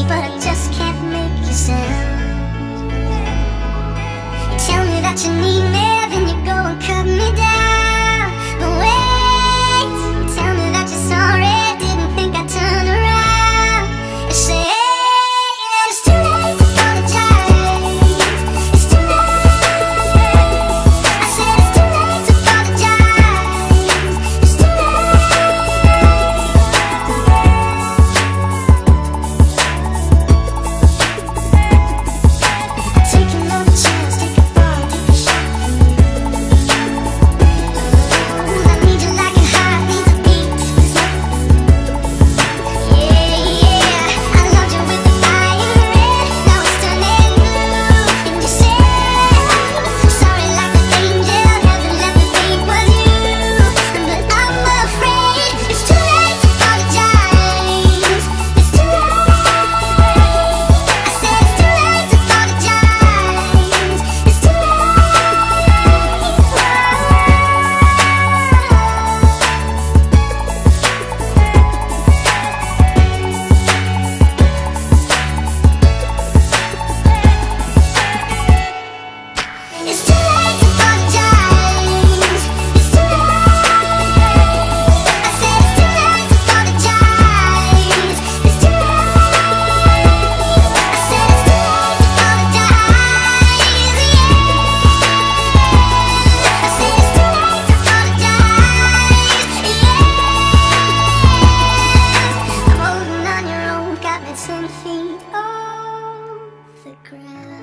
but I just can't make you sound. You tell me that you need me, then you go and cut me down. But wait, you tell me that you're sorry, didn't think I'd turn around. You say that it's too late to apologize. It's too late. I said it's too late to apologize. It's too late. Take another chance, take a fall, take a shot. I need you like a heart needs a beat. Yeah, I loved you with the fire red, now it's turning blue. And you said sorry like an angel, heaven let me think was you. But I'm afraid it's too late to apologize. It's too late. I said it's too late to apologize. It's too late. It's too late to apologize. It's too late. I said it's too late to apologize. It's too late. I said it's too late to apologize. Yeah. I said it's too late to apologize. Yeah. I'm holding on your own, got me 10 feet off the ground.